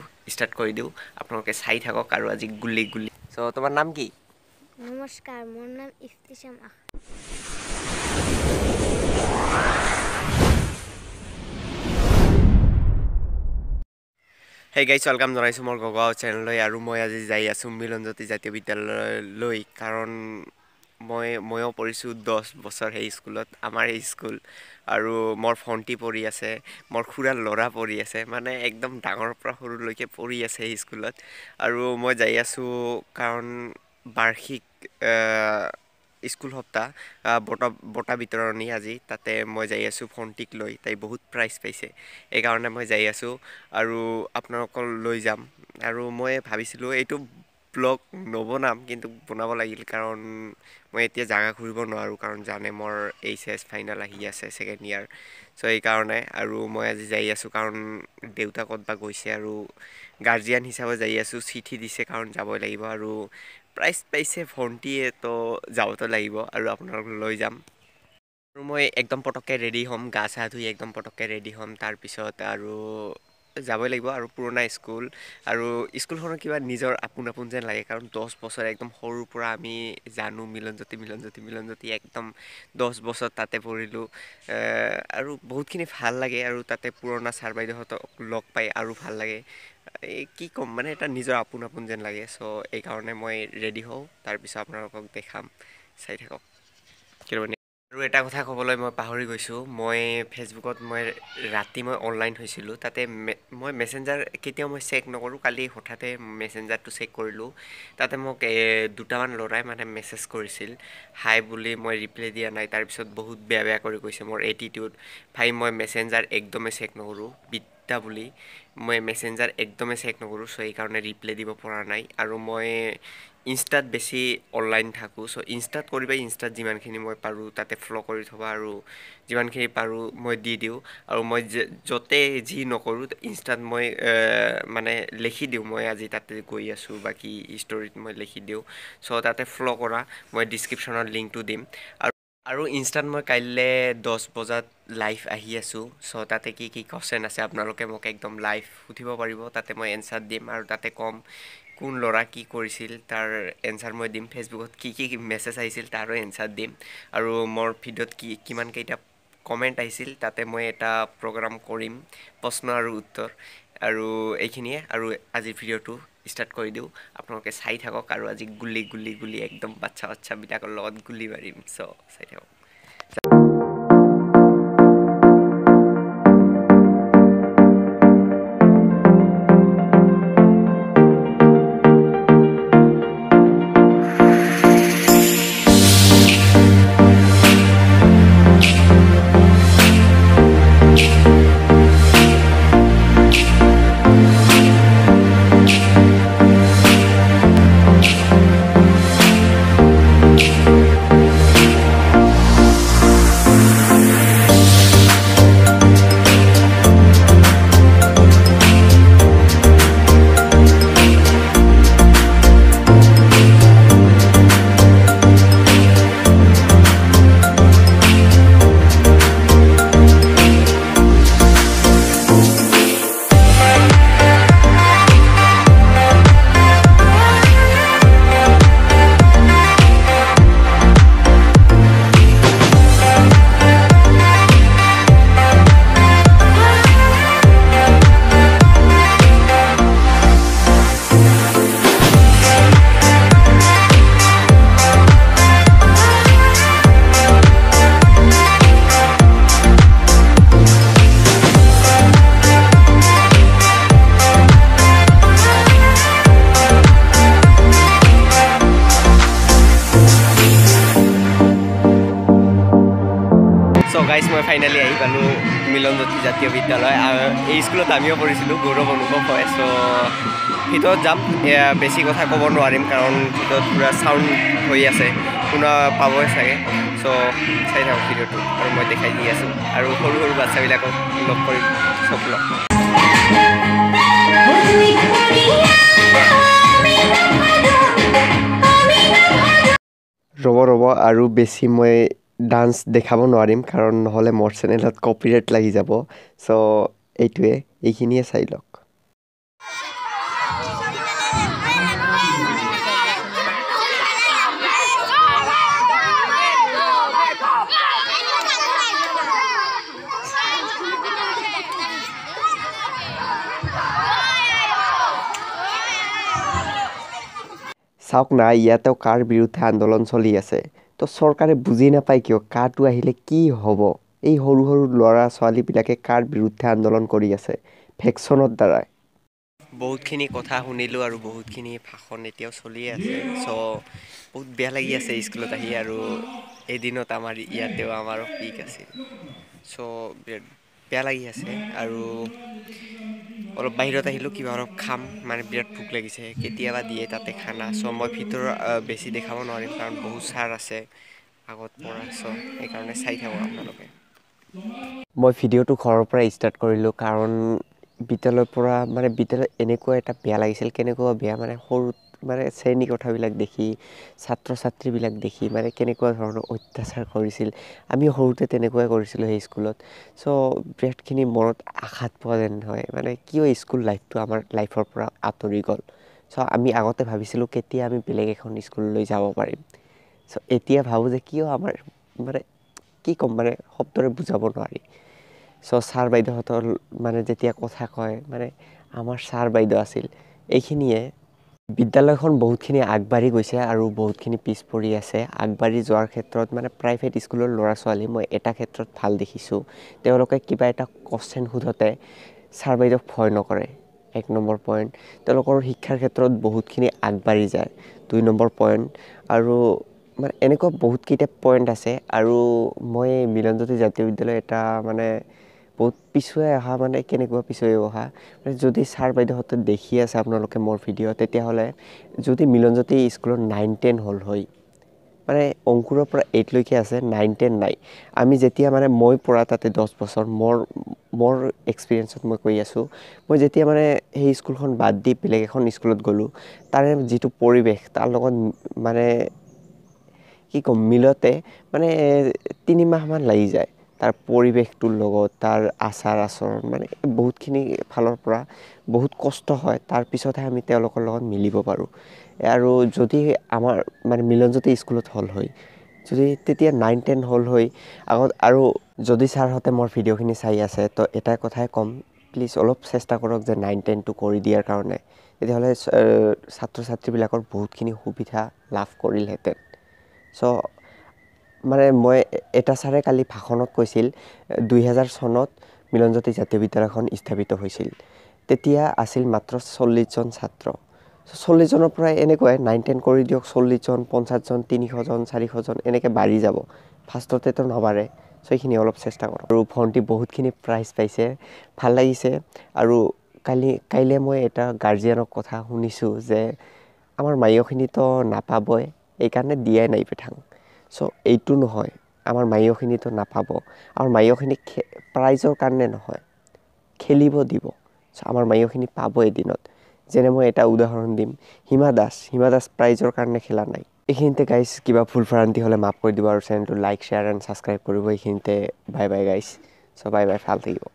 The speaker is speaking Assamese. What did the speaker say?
ষ্টাৰ্ট কৰি দিওঁ আপোনালোকে চাই থাকক আৰু আজি গুলি সো তোমাৰ নাম কি নমস্কাৰ মোৰ নাম ইফতিসাম আখ Hey guys, welcome to my Gogo channel আৰু মই আজি যাই আছো মিলনজ্যোতি জাতীয় বিদ্যালয়লৈ কাৰণ ময়ো পঢ়িছো 10 বছৰ এই স্কুলত আমাৰ এই স্কুল আৰু মোৰ ফন্টি পঢ়ি আছে মোৰ খুৰাৰ ল'ৰা পঢ়ি আছে মানে একদম ডাঙৰ পৰা সৰুলৈকে পঢ়ি আছে এই স্কুলত আৰু মই যাই আছো কাৰণ বাৰ্ষিক স্কুল সপ্তাহ বটা বিতৰণী আজি তাতে মই যাই আছো ফন্টিক লৈ তাই বহুত প্ৰাইজ পাইছে এই কাৰণে মই যাই আছো আৰু আপোনালোকক লৈ যাম আৰু মই ভাবিছিলো এইটো ব্লগ নবনাম কিন্তু বনাব লাগিল কাৰণ মই এতিয়া জাগা ঘুৰিব নোৱাৰো কাৰণ জানে মোৰ এইচএস ফাইনাল আহি আছে সেকেন্ড ইয়াৰ সো এই কাৰণে আৰু মই আজি যাই আছো কাৰণ দেউতা কতবা গৈছে আৰু গাৰ্জিয়ান হিচাপে যাই আছো চিঠি দিছে কাৰণ যাবই লাগিব আৰু প্ৰাইজ পাইছে ভন্টিয়ে তো যাওতো লাগিব আৰু আপোনালোক লৈ যাম আৰু মই একদম পটককে ৰেডি হ'ম গা চা ধুই একদম পটককে ৰেডি হ'ম তাৰ পিছত আৰু যাবই লাগিব আৰু পুৰণা স্কুল আৰু স্কুলখনৰ কিবা নিজৰ আপোন যেন লাগে কাৰণ 10 বছৰ একদম সৰুৰ পৰা আমি জানো মিলনজ্যোতি একদম 10 বছৰ তাতে পঢ়িলো আৰু বহুতখিনি ভাল লাগে আৰু তাতে পুৰণা ছাৰ বাইদেউহঁতক লগ পাই আৰু ভাল লাগে এই কি ক'ম মানে এটা নিজৰ আপোন যেন লাগে সো এই কাৰণে মই ৰেডি হওঁ তাৰ পিছত আপোনালোকক দেখাম চাই থাকক আৰু এটা কথা ক'বলৈ মই পাহৰি গৈছো মই ফেচবুকত মই ৰাতি মই অনলাইন হৈছিলো তাতে মই মেসেঞ্জাৰ কেতিয়াও মই চেক নকৰো কালি হঠাতে মেসেঞ্জাৰটো চেক কৰিলো তাতে মোক দুটামান লৰাই মানে মেসেজ কৰিছিল হাই বুলি মই ৰিপ্লাই দিয়া নাই তাৰ পিছত বহুত বেয়া কৰি কৈছে মোৰ এটিটিউড ভাই মই মেসেঞ্জাৰ একদমে চেক নকৰো বিদ্যা বুলি মই মেসেঞ্জাৰ একদমে চেক নকৰো সো এই কাৰণে ৰিপ্লাই দিব পৰা নাই আৰু মই ইনষ্টাত বেছি অনলাইন থাকো সো ইনষ্টাত কৰিবা ইনষ্টাত যিমানখিনি মই পাৰো তাতে ফলো কৰি থবা আৰু যিমানখিনি পাৰো মই দি দিও আৰু মই যতে যি নকৰো ইনষ্টাত মই মানে লিখি দিও মই আজি তাতে গৈ আছো বাকি ষ্টৰিত মই লিখি দিও সো তাতে ফলো কৰা মই ডেসক্ৰিপচনত লিংকটো দিম আৰু ইনষ্টাত মই কাইলে 10 বজাত লাইভ আহি আছো সো তাতে কি কোৱেশ্চন আছে আপোনালোকে মোক একদম লাইভ উঠিব পাৰিব তাতে মই এনসাৰ দিম আৰু তাতে কম কোন লৰা কি কৰিছিল তাৰ এনসাৰ মই দিম ফেসবুকত কি মেসেজ আহিছিল তাৰো এনসাৰ দিম আৰু মোৰ ভিডিঅ'ত কিমান কেইটা কমেন্ট আহিছিল তাতে মই এটা প্ৰগ্ৰাম কৰিম প্ৰশ্ন আৰু উত্তৰ আৰু এইখিনিয়ে আৰু আজিৰ ভিডিঅ'টো ষ্টাৰ্ট কৰি দিও আপোনালোকে চাই থাকক আৰু আজি গুলি একদম বাচ্চা বিলাকৰ লগত গুলি মাৰিম সো চাই থাকক So guys, মই ফাইনালি আহি পালো মিলনজ্যোতি জাতীয় বিদ্যালয় এই স্কুলত আমিও পঢ়িছিলো গৌৰৱ অনুভৱ হয় সো ভিতৰত যাম বেছি কথা ক'ব নোৱাৰিম কাৰণ ভিতৰত পুৰা সাউন্ড হৈ আছে শুনা পাবই চাগে সো চাই থাকক ভিডিঅ'টো আৰু মই দেখাই দি আছো আৰু সৰু বাচ্চাবিলাকক লগ কৰি চব লগ ৰব আৰু বেছি মই ডান্স দেখাব নোৱাৰিম কাৰণ নহলে মোৰ চেনেলত কপিৰাইট লাগি যাব সো এইটোৱে এইখিনিয়ে চাই লওক চাওক না ইয়াতেও কাৰ বিৰুদ্ধে আন্দোলন চলি আছে তো চৰকাৰে বুজি নাপায় কিয় কাটো আহিলে কি হ'ব এই সৰু সৰু ল'ৰা ছোৱালীবিলাকে কাৰ বিৰুদ্ধে আন্দোলন কৰি আছে ভেকচনৰ দ্বাৰাই বহুতখিনি কথা শুনিলোঁ আৰু বহুতখিনি ভাষণ এতিয়াও চলিয়ে আছে চ' বহুত বেয়া লাগি আছে স্কুলত আহি আৰু এদিনত আমাৰ ইয়াতেও আমাৰো পিক আছিল চ' বিৰাট বেয়া লাগি আছে আৰু অলপ বাহিৰত আহিলোঁ কিবা অলপ খাম মানে বিৰাট ভোক লাগিছে কেতিয়াবা দিয়ে তাতে খানা চ' মই ভিতৰত বেছি দেখাব নোৱাৰিম কাৰণ বহুত ছাৰ আছে আগত পৰা চ' সেইকাৰণে চাই থাকোঁ আপোনালোকে মই ভিডিঅ'টো ঘৰৰ পৰা ষ্টাৰ্ট কৰিলোঁ কাৰণ বিদ্যালয়ৰ পৰা মানে বিদ্যালয়ত এনেকুৱা এটা বেয়া লাগিছিল কেনেকুৱা বেয়া মানে সৰু মানে শ্ৰেণী কথাবিলাক দেখি ছাত্ৰ ছাত্ৰীবিলাক দেখি মানে কেনেকুৱা ধৰণৰ অত্যাচাৰ কৰিছিল আমি সৰুতে তেনেকুৱাই কৰিছিলোঁ সেই স্কুলত চ' বিৰাটখিনি মনত আঘাত পোৱা যেন হয় মানে কিয় স্কুল লাইফটো আমাৰ লাইফৰ পৰা আঁতৰি গ'ল চ' আমি আগতে ভাবিছিলোঁ কেতিয়া আমি বেলেগ এখন স্কুললৈ যাব পাৰিম চ' এতিয়া ভাবোঁ যে কিয় আমাৰ মানে কি ক'ম মানে শব্দৰে বুজাব নোৱাৰি চ' ছাৰ বাইদেউহঁতৰ মানে যেতিয়া কথা কয় মানে আমাৰ ছাৰ বাইদেউ আছিল এইখিনিয়ে বিদ্যালয়খন বহুতখিনি আগবাঢ়ি গৈছে আৰু বহুতখিনি পিছ পৰি আছে আগবাঢ়ি যোৱাৰ ক্ষেত্ৰত মানে প্ৰাইভেট স্কুলৰ ল'ৰা ছোৱালী মই এটা ক্ষেত্ৰত ভাল দেখিছোঁ তেওঁলোকে কিবা এটা কুৱেশ্যন সোধোতে ছাৰ বাইদেউক ভয় নকৰে 1 নম্বৰ পইণ্ট তেওঁলোকৰ শিক্ষাৰ ক্ষেত্ৰত বহুতখিনি আগবাঢ়ি যায় 2 নম্বৰ পইণ্ট আৰু মানে এনেকুৱা বহুতকেইটা পইণ্ট আছে আৰু মই মিলনজ্যোতি জাতীয় বিদ্যালয় এটা মানে বহুত পিছুৱাই অহা মানে কেনেকুৱা পিছুৱাই অহা মানে যদি ছাৰ বাইদেউহঁতে দেখি আছে আপোনালোকে মোৰ ভিডিঅ' তেতিয়াহ'লে যদি মিলনজ্যোতি স্কুলত 9-10 হ'ল হয় মানে অংকুৰৰ পৰা 8লৈকে আছে 9-10 নাই আমি যেতিয়া মানে মই পঢ়া তাতে 10 বছৰ মোৰ এক্সপিৰিয়েঞ্চত মই কৈ আছোঁ মই যেতিয়া মানে সেই স্কুলখন বাদ দি বেলেগ এখন স্কুলত গ'লোঁ তাৰে যিটো পৰিৱেশ তাৰ লগত মানে কি ক'ম মিলতে মানে 3 মাহমান লাগি যায় তাৰ পৰিৱেশটোৰ লগত তাৰ আচাৰ আচৰণ মানে বহুতখিনি ফালৰ পৰা বহুত কষ্ট হয় তাৰপিছতহে আমি তেওঁলোকৰ লগত মিলিব পাৰোঁ আৰু যদি আমাৰ মানে মিলনজ্যোতি স্কুলত হ'ল হয় যদি তেতিয়া 9-10 হ'ল হয় আগত আৰু যদি ছাৰহঁতে মোৰ ভিডিঅ'খিনি চাই আছে তো এটা কথাই ক'ম প্লিজ অলপ চেষ্টা কৰক যে 9-10টো কৰি দিয়াৰ কাৰণে তেতিয়াহ'লে ছাত্ৰ ছাত্ৰীবিলাকৰ বহুতখিনি সুবিধা লাভ কৰিলহেঁতেন চ' মানে মই এটা ছাৰে কালি ভাষণত কৈছিল 2000 চনত মিলনজ্যোতি জাতীয় বিদ্যালয়খন স্থাপিত হৈছিল তেতিয়া আছিল মাত্ৰ 40জন ছাত্ৰ 40জনৰ পৰা এনেকুৱাই 9-10 কৰি দিয়ক 40জন 50জন 300জন 400জন এনেকৈ বাঢ়ি যাব ফাৰ্ষ্টতেতো নবাঢ়ে চ' এইখিনি অলপ চেষ্টা কৰক আৰু ভণ্টি বহুতখিনি প্ৰাইজ পাইছে ভাল লাগিছে আৰু কাইলৈ মই এটা গাৰ্জিয়ানৰ কথা শুনিছোঁ যে আমাৰ মায়খিনিতো নাপাবই এইকাৰণে দিয়াই নাই পিঠাং চ' এইটো নহয় আমাৰ মায়খিনিতো নাপাব আমাৰ মায়খিনি প্ৰাইজৰ কাৰণে নহয় খেলিব দিব চ' আমাৰ মায়খিনি পাব এদিনত যেনে মই এটা উদাহৰণ দিম হিমা দাস প্ৰাইজৰ কাৰণে খেলা নাই এইখিনিতে গাইজ কিবা ভুল ভ্ৰান্তি হ'লে মাফ কৰি দিব আৰু চেনেলটো লাইক শ্বেয়াৰ এণ্ড ছাবস্ক্ৰাইব কৰিব এইখিনিতে বাই বাই গাইজ চ' বাই বাই ভাল থাকিব